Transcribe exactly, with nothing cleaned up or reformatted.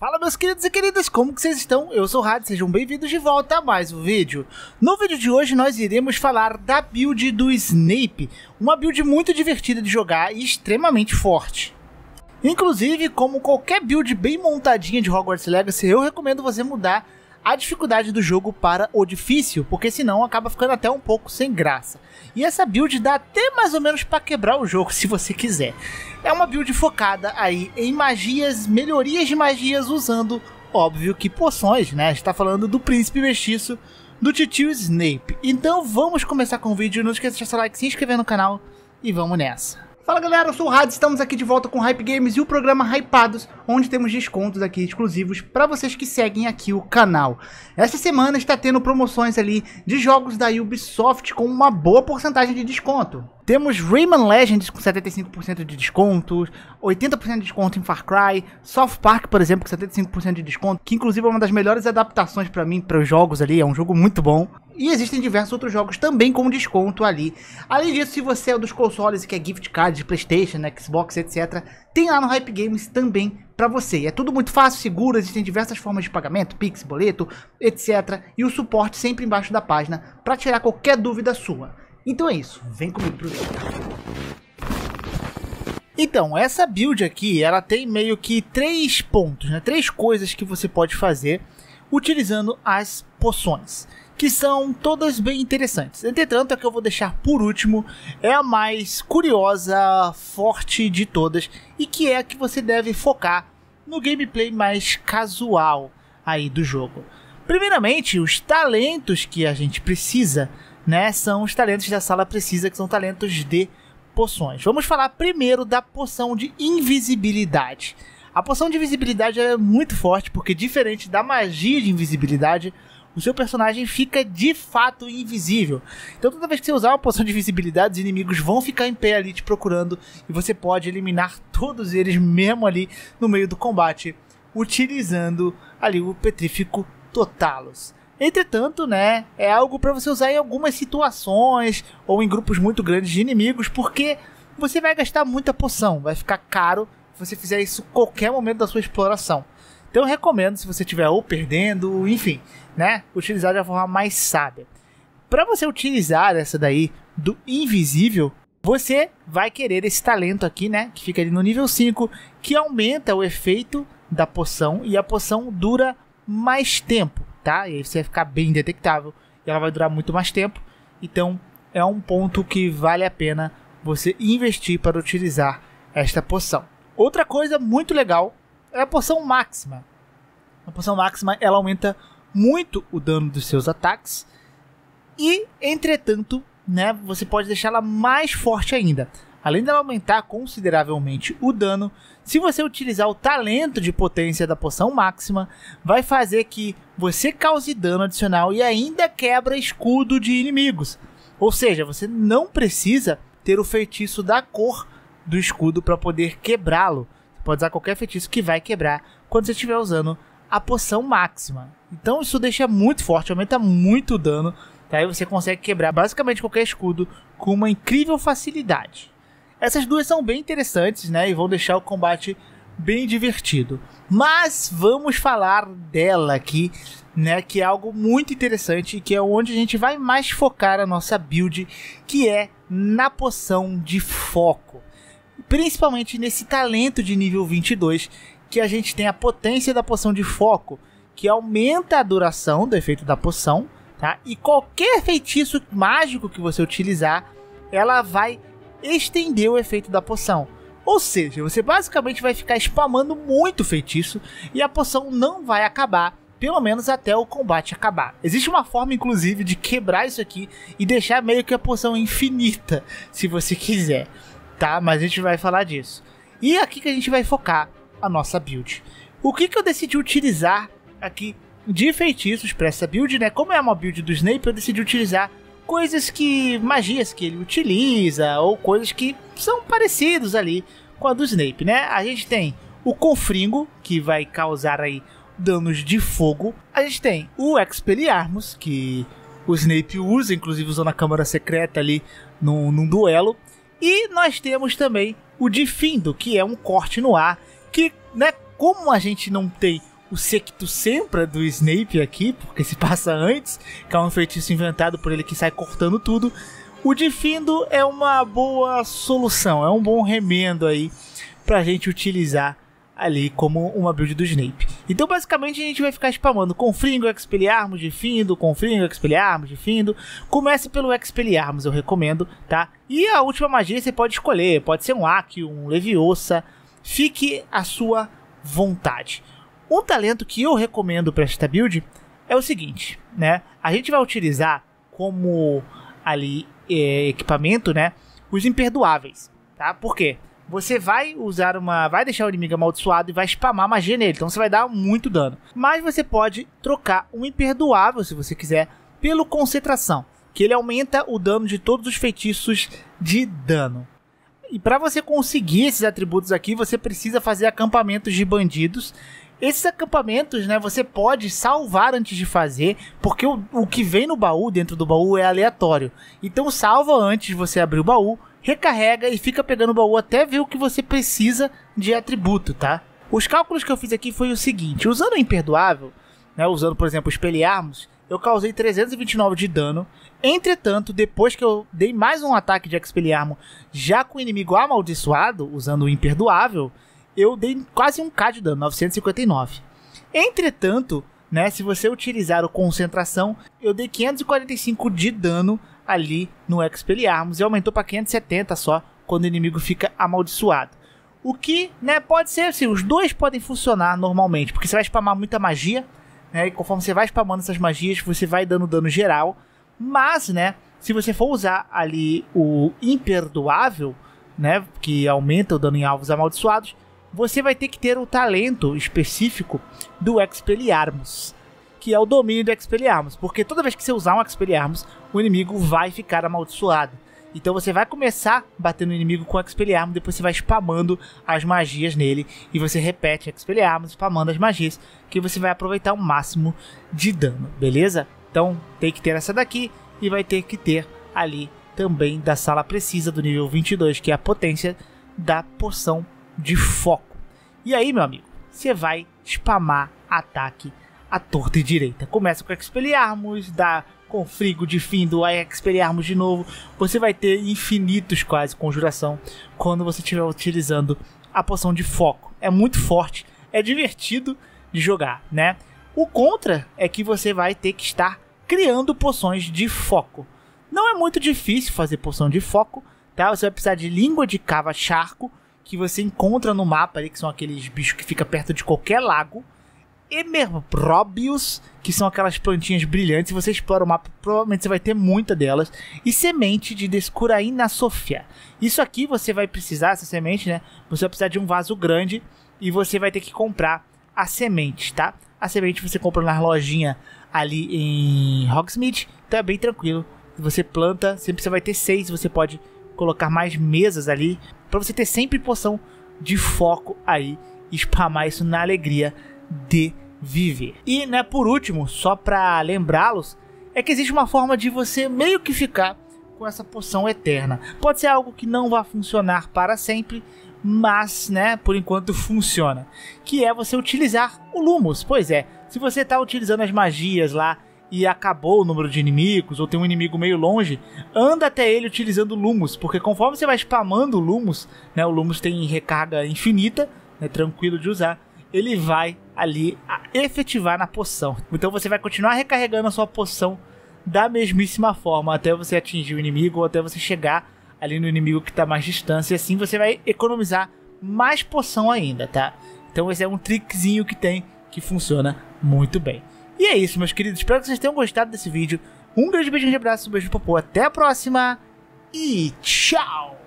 Fala meus queridos e queridas, como que vocês estão? Eu sou o Had, sejam bem-vindos de volta a mais um vídeo. No vídeo de hoje nós iremos falar da build do Snape, uma build muito divertida de jogar e extremamente forte. Inclusive, como qualquer build bem montadinha de Hogwarts Legacy, eu recomendo você mudar a dificuldade do jogo para o difícil, porque senão acaba ficando até um pouco sem graça. E essa build dá até mais ou menos para quebrar o jogo, se você quiser. É uma build focada aí em magias, melhorias de magias, usando, óbvio que poções, né? A gente tá falando do príncipe mestiço, do titio Snape. Então vamos começar com o vídeo, não esqueça de deixar seu like, se inscrever no canal e vamos nessa. Fala galera, eu sou o Had, estamos aqui de volta com Hype Games e o programa Hypados, onde temos descontos aqui exclusivos para vocês que seguem aqui o canal. Essa semana está tendo promoções ali de jogos da Ubisoft com uma boa porcentagem de desconto. Temos Rayman Legends com setenta e cinco por cento de desconto, oitenta por cento de desconto em Far Cry, South Park, por exemplo, com setenta e cinco por cento de desconto, que inclusive é uma das melhores adaptações para mim, para os jogos ali, é um jogo muito bom. E existem diversos outros jogos também com desconto ali. Além disso, se você é dos consoles e quer gift card de PlayStation, Xbox, etcétera, tem lá no Hype Games também para você. E é tudo muito fácil, seguro, existem diversas formas de pagamento, Pix, boleto, etcétera. E o suporte sempre embaixo da página para tirar qualquer dúvida sua. Então é isso, vem comigo pro vídeo. Então, essa build aqui, ela tem meio que três pontos, né? Três coisas que você pode fazer utilizando as poções, que são todas bem interessantes. Entretanto, a que eu vou deixar por último é a mais curiosa, forte de todas, e que é a que você deve focar no gameplay mais casual aí do jogo. Primeiramente, os talentos que a gente precisa, né, são os talentos da sala precisa, que são talentos de poções. Vamos falar primeiro da poção de invisibilidade. A poção de invisibilidade é muito forte, porque diferente da magia de invisibilidade, o seu personagem fica de fato invisível. Então toda vez que você usar uma poção de invisibilidade, os inimigos vão ficar em pé ali te procurando, e você pode eliminar todos eles mesmo ali no meio do combate, utilizando ali o Petrífico Totalus. Entretanto, né, é algo para você usar em algumas situações ou em grupos muito grandes de inimigos, porque você vai gastar muita poção, vai ficar caro se você fizer isso em qualquer momento da sua exploração. Então eu recomendo, se você estiver ou perdendo, enfim, né, utilizar de uma forma mais sábia. Para você utilizar essa daí do invisível, você vai querer esse talento aqui, né, que fica ali no nível cinco, que aumenta o efeito da poção e a poção dura mais tempo, tá? E aí você vai ficar bem detectável e ela vai durar muito mais tempo. Então é um ponto que vale a pena você investir para utilizar esta poção. Outra coisa muito legal é a poção máxima. A poção máxima, ela aumenta muito o dano dos seus ataques e, entretanto, né, você pode deixá-la mais forte ainda. Além dela aumentar consideravelmente o dano, se você utilizar o talento de potência da poção máxima, vai fazer que você cause dano adicional e ainda quebra escudo de inimigos. Ou seja, você não precisa ter o feitiço da cor do escudo para poder quebrá-lo. Você pode usar qualquer feitiço que vai quebrar quando você estiver usando a poção máxima. Então isso deixa muito forte, aumenta muito o dano, tá? Aí você consegue quebrar basicamente qualquer escudo com uma incrível facilidade. Essas duas são bem interessantes, né, e vão deixar o combate bem divertido. Mas vamos falar dela aqui, né, que é algo muito interessante e que é onde a gente vai mais focar a nossa build, que é na poção de foco. Principalmente nesse talento de nível vinte e dois, que a gente tem a potência da poção de foco, que aumenta a duração do efeito da poção, tá? E qualquer feitiço mágico que você utilizar, ela vai estender o efeito da poção. Ou seja, você basicamente vai ficar spamando muito feitiço e a poção não vai acabar, pelo menos até o combate acabar. Existe uma forma, inclusive, de quebrar isso aqui e deixar meio que a poção infinita, se você quiser, tá? Mas a gente vai falar disso. E é aqui que a gente vai focar a nossa build. O que que eu decidi utilizar aqui de feitiços para essa build, né? Como é uma build do Snape, eu decidi utilizar coisas que, magias que ele utiliza, ou coisas que são parecidos ali com a do Snape, né? A gente tem o Confringo, que vai causar aí danos de fogo. A gente tem o Expelliarmus, que o Snape usa, inclusive usou na Câmara Secreta ali num, num duelo. E nós temos também o Difindo, que é um corte no ar, que, né, como a gente não tem o Secto Sempra do Snape aqui, porque se passa antes, que é um feitiço inventado por ele que sai cortando tudo. O Difindo é uma boa solução, é um bom remendo aí pra gente utilizar ali como uma build do Snape. Então basicamente a gente vai ficar spamando Confringo, Expelliarmus, Difindo, Confringo, Expelliarmus, Difindo. Comece pelo Expelliarmus, eu recomendo, tá? E a última magia você pode escolher, pode ser um Accio, um Leviosa, fique à sua vontade. Um talento que eu recomendo para esta build é o seguinte, né? A gente vai utilizar como ali é, equipamento, né? Os imperdoáveis, tá? Por quê? Você vai usar uma... vai deixar o inimigo amaldiçoado e vai spamar magia nele. Então você vai dar muito dano. Mas você pode trocar um imperdoável, se você quiser, pelo concentração. Que ele aumenta o dano de todos os feitiços de dano. E para você conseguir esses atributos aqui, você precisa fazer acampamentos de bandidos. Esses acampamentos, né, você pode salvar antes de fazer, porque o, o que vem no baú, dentro do baú, é aleatório. Então salva antes de você abrir o baú, recarrega e fica pegando o baú até ver o que você precisa de atributo, tá? Os cálculos que eu fiz aqui foi o seguinte, usando o imperdoável, né, usando por exemplo os Expelliarmus, eu causei trezentos e vinte e nove de dano. Entretanto, depois que eu dei mais um ataque de Expelliarmus, já com o inimigo amaldiçoado, usando o imperdoável, eu dei quase um K de dano, novecentos e cinquenta e nove. Entretanto, né, se você utilizar o concentração, eu dei quinhentos e quarenta e cinco de dano ali no Expelliarmus e aumentou para quinhentos e setenta só quando o inimigo fica amaldiçoado. O que, né, pode ser assim, os dois podem funcionar normalmente, porque você vai spamar muita magia, né, e conforme você vai spamando essas magias, você vai dando dano geral, mas, né, se você for usar ali o imperdoável, né, que aumenta o dano em alvos amaldiçoados, você vai ter que ter o talento específico do Expelliarmus, que é o domínio do Expelliarmus, porque toda vez que você usar um Expelliarmus, o inimigo vai ficar amaldiçoado. Então você vai começar batendo no inimigo com o Expelliarmus, depois você vai spamando as magias nele, e você repete Expelliarmus, spamando as magias, que você vai aproveitar o máximo de dano, beleza? Então tem que ter essa daqui, e vai ter que ter ali também da sala precisa do nível vinte e dois, que é a potência da poção de foco. E aí, meu amigo, você vai spamar ataque à torta e direita. Começa com Expelliarmus, dá Confringo, Difindo, aí Expelliarmus de novo. Você vai ter infinitos quase conjuração quando você estiver utilizando a poção de foco. É muito forte, é divertido de jogar, né? O contra é que você vai ter que estar criando poções de foco. Não é muito difícil fazer poção de foco, tá? Você vai precisar de língua de cava-charco, que você encontra no mapa ali, que são aqueles bichos que ficam perto de qualquer lago. Emerprobius, que são aquelas plantinhas brilhantes. Se você explora o mapa, provavelmente você vai ter muita delas. E semente de Descuraína Sofia. Isso aqui você vai precisar, essa semente, né? Você vai precisar de um vaso grande e você vai ter que comprar a semente, tá? A semente você compra na lojinha ali em Hogsmeade, então é bem tranquilo. Você planta, sempre você vai ter seis, você pode colocar mais mesas ali, para você ter sempre poção de foco aí, e spamar isso na alegria de viver. E, né, por último, só para lembrá-los, é que existe uma forma de você meio que ficar com essa poção eterna. Pode ser algo que não vai funcionar para sempre, mas, né, por enquanto funciona, que é você utilizar o Lumos. Pois é, se você está utilizando as magias lá e acabou o número de inimigos, ou tem um inimigo meio longe, anda até ele utilizando o Lumos, porque conforme você vai spamando o Lumos, né, o Lumos tem recarga infinita, né, tranquilo de usar, ele vai ali a efetivar na poção. Então você vai continuar recarregando a sua poção da mesmíssima forma, até você atingir o inimigo, ou até você chegar ali no inimigo que está mais distante, e assim você vai economizar mais poção ainda, tá? Então esse é um trickzinho que tem, que funciona muito bem. E é isso, meus queridos, espero que vocês tenham gostado desse vídeo. Um grande beijo, um abraço, um beijo, popô, até a próxima e tchau!